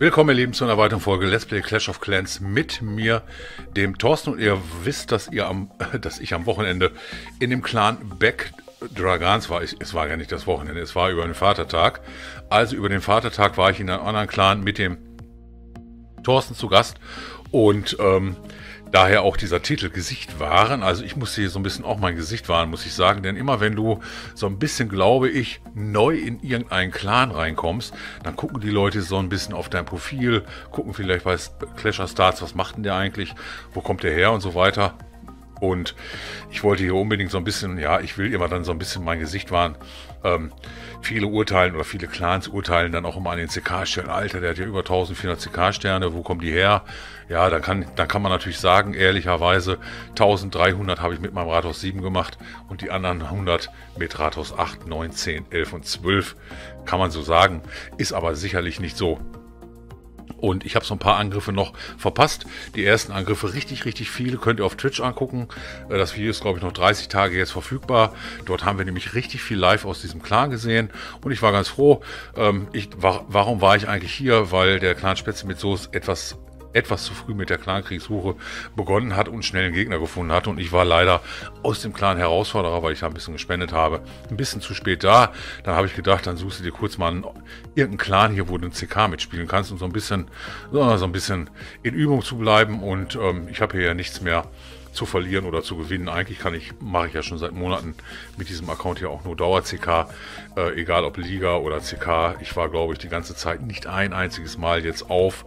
Willkommen, ihr Lieben, zu einer weiteren Folge Let's Play Clash of Clans mit mir, dem Thorsten. Und ihr wisst, dass ich am Wochenende in dem Clan Back Dragans war. Es war ja nicht das Wochenende, es war über den Vatertag. Also über den Vatertag war ich in einem anderen Clan mit dem Thorsten zu Gast. Und daher auch dieser Titel Gesicht wahren. Also ich musste hier so ein bisschen auch mein Gesicht wahren, muss ich sagen. Denn immer wenn du so ein bisschen, glaube ich, neu in irgendeinen Clan reinkommst, dann gucken die Leute so ein bisschen auf dein Profil, gucken vielleicht bei Clash of Stars, was macht denn der eigentlich, wo kommt der her und so weiter. Und ich wollte hier unbedingt so ein bisschen, ja, ich will immer dann so ein bisschen mein Gesicht wahren. Viele urteilen oder viele Clans urteilen dann auch immer an den CK-Sternen. Alter, der hat ja über 1400 CK-Sterne, wo kommen die her? Ja, dann kann man natürlich sagen, ehrlicherweise, 1300 habe ich mit meinem Rathaus 7 gemacht und die anderen 100 mit Rathaus 8, 9, 10, 11 und 12. Kann man so sagen, ist aber sicherlich nicht so. Und ich habe so ein paar Angriffe noch verpasst. Die ersten Angriffe richtig viele. Könnt ihr auf Twitch angucken. Das Video ist, glaube ich, noch 30 Tage jetzt verfügbar. Dort haben wir nämlich richtig viel live aus diesem Clan gesehen. Und ich war ganz froh. Warum war ich eigentlich hier? Weil der Clan Spätzle mit Soße etwas zu früh mit der Clankriegssuche begonnen hat und schnell einen Gegner gefunden hat. Und ich war leider aus dem Clan Herausforderer, weil ich da ein bisschen gespendet habe, ein bisschen zu spät da. Dann habe ich gedacht, dann suchst du dir kurz mal irgendeinen Clan hier, wo du einen CK mitspielen kannst, um so ein bisschen in Übung zu bleiben. Und ich habe hier ja nichts mehr zu verlieren oder zu gewinnen. Eigentlich mache ich ja schon seit Monaten mit diesem Account hier auch nur Dauer-CK, egal ob Liga oder CK. Ich war, glaube ich, die ganze Zeit nicht ein einziges Mal jetzt auf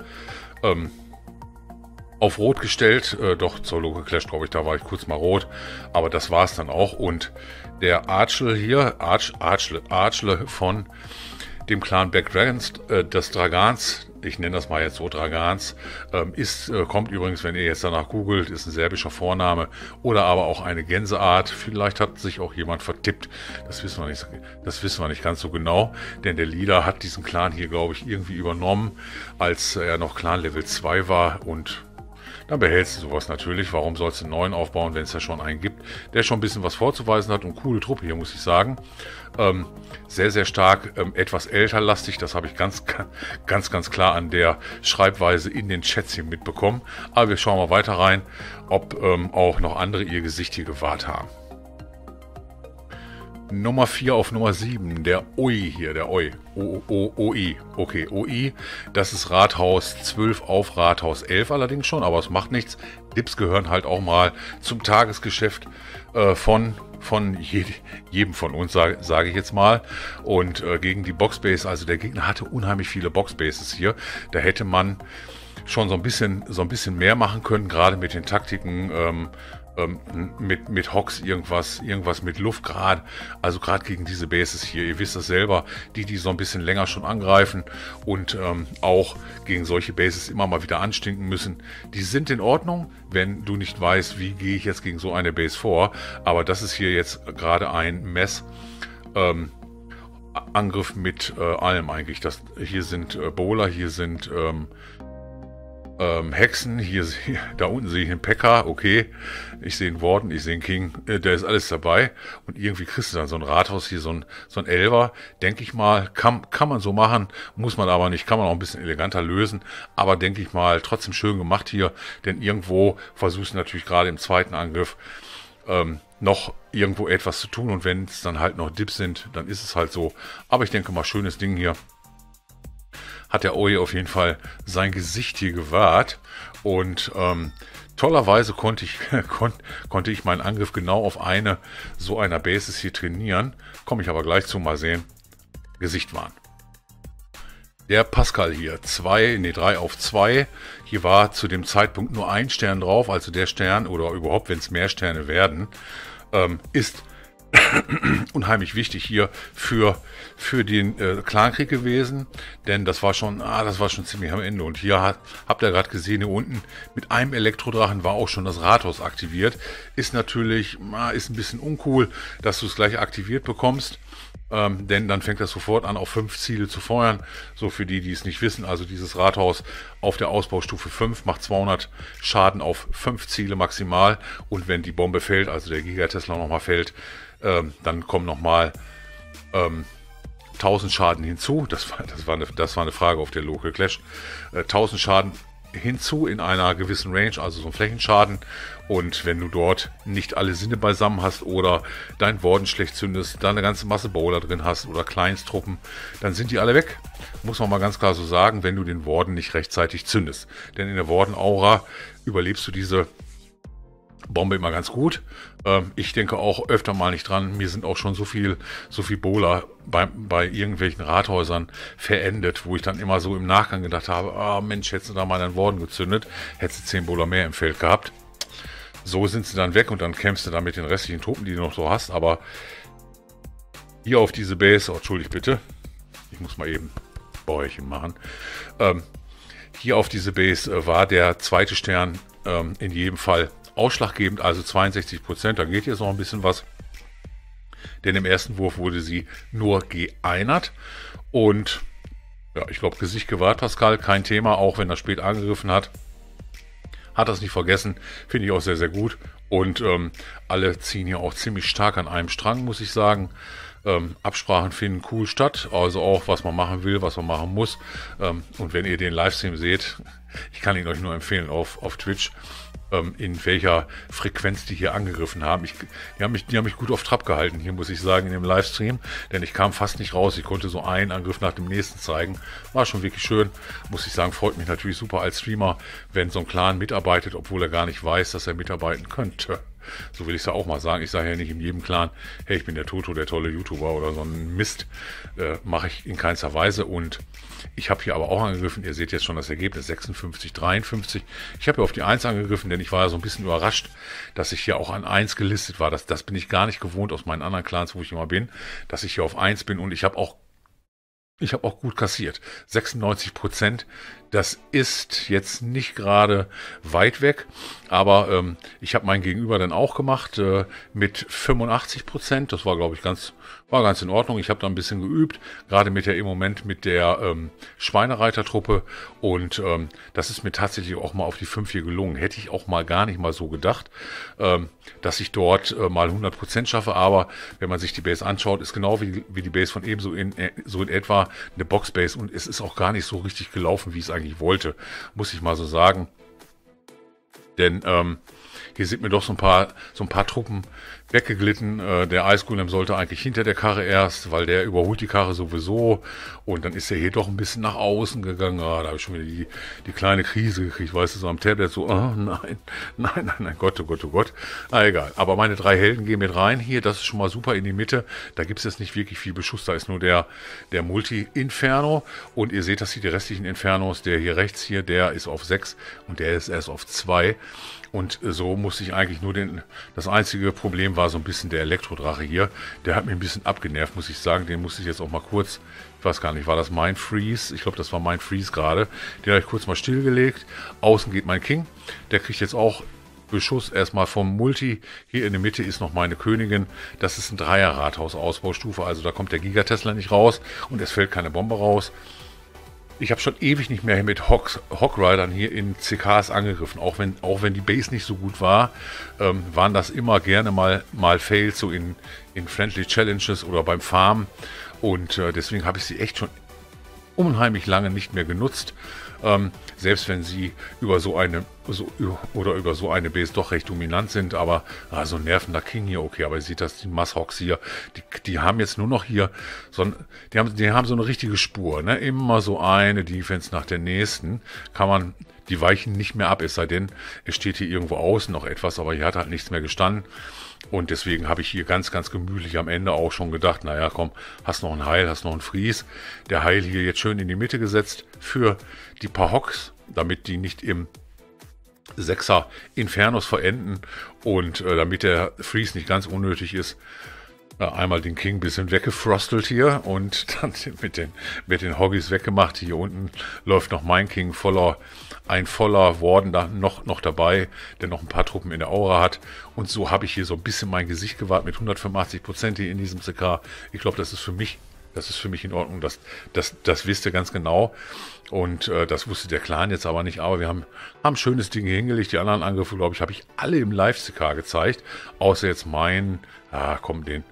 Rot gestellt, doch zur Local Clash, glaube ich, da war ich kurz mal Rot, aber das war es dann auch. Und der Archle hier, Archle von dem Clan Black Dragons, das Dragans, ich nenne das mal jetzt so Dragans, kommt übrigens, wenn ihr jetzt danach googelt, ist ein serbischer Vorname oder aber auch eine Gänseart. Vielleicht hat sich auch jemand vertippt, das wissen wir nicht ganz so genau, denn der Leader hat diesen Clan hier, glaube ich, irgendwie übernommen, als er noch Clan Level 2 war. Und dann behältst du sowas natürlich. Warum sollst du einen neuen aufbauen, wenn es ja schon einen gibt, der schon ein bisschen was vorzuweisen hat? Und coole Truppe hier, muss ich sagen. Sehr stark, etwas älterlastig. Das habe ich ganz klar an der Schreibweise in den Chats hier mitbekommen. Aber wir schauen mal weiter rein, ob auch noch andere ihr Gesicht hier gewahrt haben. Nummer 4 auf Nummer 7, der OI hier, der OI. OI. Okay, OI, das ist Rathaus 12 auf Rathaus 11 allerdings schon, aber es macht nichts. Dips gehören halt auch mal zum Tagesgeschäft von jedem von uns, sage ich jetzt mal. Und gegen die Boxbase, also der Gegner hatte unheimlich viele Boxbases hier. Da hätte man schon so ein bisschen mehr machen können, gerade mit den Taktiken, mit Hox irgendwas mit Luft gerade, also gerade gegen diese Bases hier, ihr wisst das selber, die so ein bisschen länger schon angreifen und auch gegen solche Bases immer mal wieder anstinken müssen, die sind in Ordnung, wenn du nicht weißt, wie gehe ich jetzt gegen so eine Base vor, aber das ist hier jetzt gerade ein Angriff mit allem eigentlich. Hier sind Bowler, hier sind Hexen, hier da unten sehe ich einen Pekka, okay, ich sehe einen Warden, ich sehe einen King, der ist alles dabei und irgendwie kriegst du dann so ein Rathaus hier, so ein Elfer, denke ich mal, kann man so machen, muss man aber nicht, kann man auch ein bisschen eleganter lösen, aber denke ich mal, trotzdem schön gemacht hier, denn irgendwo versuchst du natürlich gerade im zweiten Angriff noch irgendwo etwas zu tun und wenn es dann halt noch Dips sind, dann ist es halt so, aber ich denke mal, schönes Ding hier. Hat der Oi auf jeden Fall sein Gesicht hier gewahrt und tollerweise konnte ich meinen Angriff genau auf so einer Basis hier trainieren. Komme ich aber gleich zu, mal sehen. Gesicht wahren. Der Pascal hier, 3 auf 2. Hier war zu dem Zeitpunkt nur ein Stern drauf, also der Stern oder überhaupt, wenn es mehr Sterne werden, ist unheimlich wichtig hier für den Clankrieg gewesen, denn das war schon ziemlich am Ende. Und hier habt ihr gerade gesehen, hier unten mit einem Elektrodrachen war auch schon das Rathaus aktiviert. Ist natürlich, ist ein bisschen uncool, dass du es gleich aktiviert bekommst, denn dann fängt das sofort an, auf 5 Ziele zu feuern. So für die es nicht wissen, also dieses Rathaus auf der Ausbaustufe 5 macht 200 Schaden auf 5 Ziele maximal. Und wenn die Bombe fällt, also der Gigatesla nochmal fällt, dann kommen nochmal 1000 Schaden hinzu. Das war eine Frage auf der Local Clash. 1000 Schaden hinzu in einer gewissen Range, also so ein Flächenschaden. Und wenn du dort nicht alle Sinne beisammen hast oder dein Warden schlecht zündest, da eine ganze Masse Bowler drin hast oder Kleinstruppen, dann sind die alle weg. Muss man mal ganz klar so sagen, wenn du den Warden nicht rechtzeitig zündest. Denn in der Warden-Aura überlebst du diese Bombe immer ganz gut. Ich denke auch öfter mal nicht dran. Mir sind auch schon so viel Bowler bei irgendwelchen Rathäusern verendet, wo ich dann immer so im Nachgang gedacht habe, Mensch, hättest du da mal einen Warden gezündet, hättest du 10 Bowler mehr im Feld gehabt. So sind sie dann weg und dann kämpfst du dann mit den restlichen Truppen, die du noch so hast. Aber hier auf diese Base, entschuldigt bitte, ich muss mal eben Bäuerchen machen. Hier auf diese Base war der zweite Stern in jedem Fall ausschlaggebend, also 62%, da geht jetzt noch ein bisschen was. Denn im ersten Wurf wurde sie nur geeinert. Und ja, ich glaube, Gesicht gewahrt, Pascal, kein Thema, auch wenn er spät angegriffen hat. Hat das nicht vergessen, finde ich auch sehr, sehr gut. Und alle ziehen hier auch ziemlich stark an einem Strang, muss ich sagen. Absprachen finden cool statt, also auch, was man machen will, was man machen muss. Und wenn ihr den Livestream seht, ich kann ihn euch nur empfehlen auf Twitch, in welcher Frequenz die hier angegriffen haben. Die haben mich gut auf Trab gehalten, hier muss ich sagen, in dem Livestream, denn ich kam fast nicht raus. Ich konnte so einen Angriff nach dem nächsten zeigen. War schon wirklich schön, muss ich sagen, freut mich natürlich super als Streamer, wenn so ein Clan mitarbeitet, obwohl er gar nicht weiß, dass er mitarbeiten könnte. So will ich es ja auch mal sagen. Ich sage ja nicht in jedem Clan, hey, ich bin der Toto, der tolle YouTuber oder so ein Mist. Mache ich in keinster Weise. Und ich habe hier aber auch angegriffen. Ihr seht jetzt schon das Ergebnis 56-53. Ich habe hier auf die 1 angegriffen, denn ich war ja so ein bisschen überrascht, dass ich hier auch an 1 gelistet war. Das bin ich gar nicht gewohnt aus meinen anderen Clans, wo ich immer bin, dass ich hier auf 1 bin und ich habe auch gut kassiert. 96%. Das ist jetzt nicht gerade weit weg, aber ich habe mein Gegenüber dann auch gemacht mit 85%. Das war, glaube ich, ganz in Ordnung. Ich habe da ein bisschen geübt, gerade im Moment mit der Schweinereitertruppe und das ist mir tatsächlich auch mal auf die 5 hier gelungen. Hätte ich auch mal gar nicht mal so gedacht, dass ich dort mal 100% schaffe, aber wenn man sich die Base anschaut, ist genau wie die Base von eben so in etwa eine Boxbase und es ist auch gar nicht so richtig gelaufen, wie es eigentlich wollte, muss ich mal so sagen. Denn hier sind mir doch so ein paar Truppen weggeglitten. Der Ice Golem sollte eigentlich hinter der Karre erst, weil der überholt die Karre sowieso. Und dann ist er hier doch ein bisschen nach außen gegangen. Da habe ich schon wieder die kleine Krise gekriegt, weißt du, so am Tablet so, nein, Gott, oh Gott, oh Gott. Egal, aber meine 3 Helden gehen mit rein hier, das ist schon mal super in die Mitte. Da gibt es jetzt nicht wirklich viel Beschuss, da ist nur der Multi-Inferno. Und ihr seht das hier, die restlichen Infernos, der hier rechts hier, der ist auf 6 und der ist erst auf 2. Und so musste ich eigentlich nur das einzige Problem war so ein bisschen der Elektrodrache hier. Der hat mich ein bisschen abgenervt, muss ich sagen. Den musste ich jetzt auch mal kurz, ich weiß gar nicht, war das Mind Freeze? Ich glaube, das war Mind Freeze gerade. Den habe ich kurz mal stillgelegt. Außen geht mein King. Der kriegt jetzt auch Beschuss erstmal vom Multi. Hier in der Mitte ist noch meine Königin. Das ist ein Dreier-Rathaus-Ausbaustufe. Also da kommt der Giga-Tesla nicht raus und es fällt keine Bombe raus. Ich habe schon ewig nicht mehr mit Hawkridern hier in CKs angegriffen. Auch wenn die Base nicht so gut war, waren das immer gerne mal Fails, so in Friendly Challenges oder beim Farmen. Und deswegen habe ich sie echt schon unheimlich lange nicht mehr genutzt. Selbst wenn sie über so eine Base doch recht dominant sind, aber so ein nervender King hier, okay, aber ihr seht das, die Masshawks hier, die haben jetzt nur noch hier, die haben so eine richtige Spur, ne? Immer so eine Defense nach der nächsten, die weichen nicht mehr ab, es sei denn, es steht hier irgendwo außen noch etwas, aber hier hat halt nichts mehr gestanden. Und deswegen habe ich hier ganz, ganz gemütlich am Ende auch schon gedacht, naja, komm, hast noch ein Heil, hast noch ein Freeze. Der Heil hier jetzt schön in die Mitte gesetzt für die paar Hawks, damit die nicht im 6er Infernos verenden und damit der Freeze nicht ganz unnötig ist. Einmal den King ein bisschen weggefrostelt hier und dann mit den Hoggies weggemacht. Hier unten läuft noch mein King ein voller Warden da noch dabei, der noch ein paar Truppen in der Aura hat. Und so habe ich hier so ein bisschen mein Gesicht gewahrt mit 185% hier in diesem CK. Ich glaube, das ist für mich in Ordnung. Das wisst ihr ganz genau. Und das wusste der Clan jetzt aber nicht. Aber wir haben ein schönes Ding hier hingelegt. Die anderen Angriffe, glaube ich, habe ich alle im Live-CK gezeigt. Außer jetzt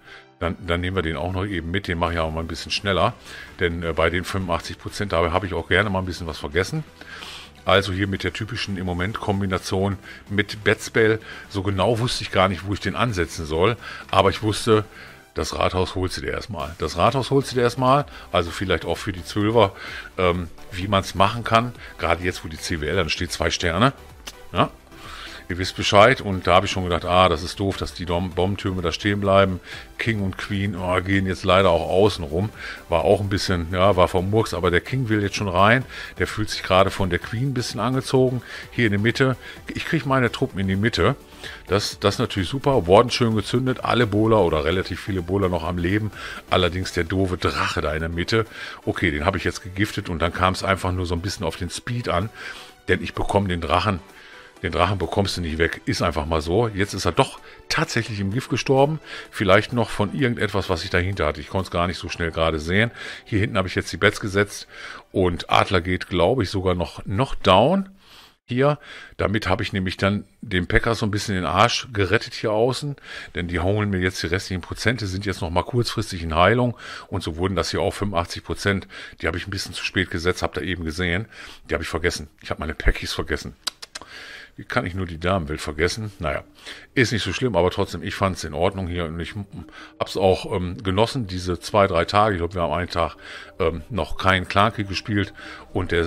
Dann nehmen wir den auch noch eben mit. Den mache ich auch mal ein bisschen schneller. Denn bei den 85%, da habe ich auch gerne mal ein bisschen was vergessen. Also hier mit der typischen im Moment Kombination mit Betspell. So genau wusste ich gar nicht, wo ich den ansetzen soll. Aber ich wusste, das Rathaus holst du dir erstmal. Das Rathaus holst du dir erstmal. Also vielleicht auch für die Zwölfer, wie man es machen kann. Gerade jetzt, wo die CWL, dann steht 2 Sterne. Ja. Ihr wisst Bescheid, und da habe ich schon gedacht, das ist doof, dass die Bombentürme da stehen bleiben. King und Queen gehen jetzt leider auch außen rum. War auch ein bisschen, war vom Murks, aber der King will jetzt schon rein. Der fühlt sich gerade von der Queen ein bisschen angezogen. Hier in der Mitte, ich kriege meine Truppen in die Mitte. Das ist natürlich super. Worden schön gezündet, alle Bowler oder relativ viele Bowler noch am Leben. Allerdings der doofe Drache da in der Mitte. Okay, den habe ich jetzt gegiftet, und dann kam es einfach nur so ein bisschen auf den Speed an. Denn ich bekomme den Drachen. Den Drachen bekommst du nicht weg, ist einfach mal so. Jetzt ist er doch tatsächlich im Gift gestorben. Vielleicht noch von irgendetwas, was ich dahinter hatte. Ich konnte es gar nicht so schnell gerade sehen. Hier hinten habe ich jetzt die Bets gesetzt. Und Adler geht, glaube ich, sogar noch down. Hier, damit habe ich nämlich dann den Packers so ein bisschen den Arsch gerettet hier außen. Denn die holen mir jetzt die restlichen Prozente, sind jetzt noch mal kurzfristig in Heilung. Und so wurden das hier auch 85%. Die habe ich ein bisschen zu spät gesetzt, habt ihr eben gesehen. Die habe ich vergessen. Ich habe meine Packies vergessen. Wie kann ich nur die Damenwelt vergessen? Naja, ist nicht so schlimm, aber trotzdem, ich fand es in Ordnung hier, und ich habe es auch genossen, diese 2-3 Tage. Ich glaube, wir haben einen Tag noch keinen Clankrieg gespielt, und der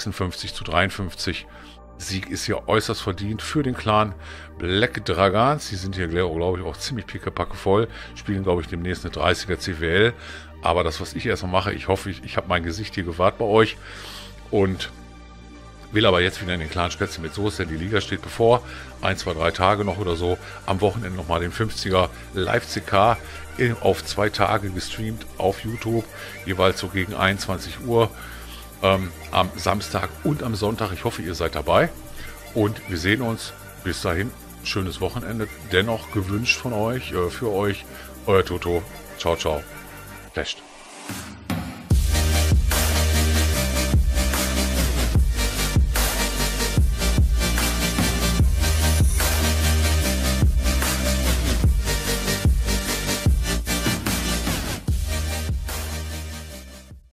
56:53 Sieg ist hier äußerst verdient für den Clan Black Dragons. Die sind hier, glaube ich, auch ziemlich pickepacke voll, spielen, glaube ich, demnächst eine 30er CWL. Aber das, was ich erstmal mache, ich hoffe, ich habe mein Gesicht hier gewahrt bei euch, und will aber jetzt wieder in den Clan Spätzle mit Soße, denn die Liga steht bevor. 1, 2, 3 Tage noch oder so. Am Wochenende nochmal den 50er Live-CK auf 2 Tage gestreamt auf YouTube. Jeweils so gegen 21 Uhr am Samstag und am Sonntag. Ich hoffe, ihr seid dabei. Und wir sehen uns. Bis dahin, schönes Wochenende. Dennoch gewünscht von euch, für euch, euer Toto. Ciao, ciao. Flasht.